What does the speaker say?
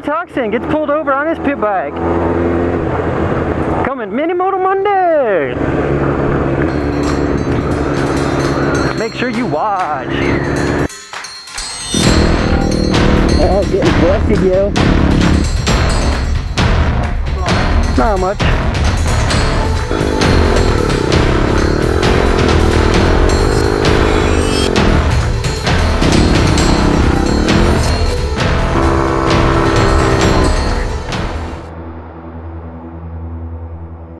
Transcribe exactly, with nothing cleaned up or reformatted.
Tucson gets pulled over on his pit bike. Coming, Mini Moto Mondays. Make sure you watch. Oh, getting busted, yo. Not much.